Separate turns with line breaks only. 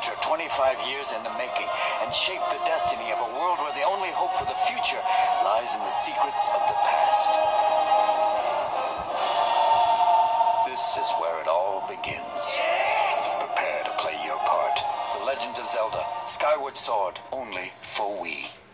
adventure 25 years in the making and shape the destiny of a world where the only hope for the future lies in the secrets of the past. This is where it all begins. Prepare to play your part. The Legend of Zelda: Skyward Sword, only for Wii.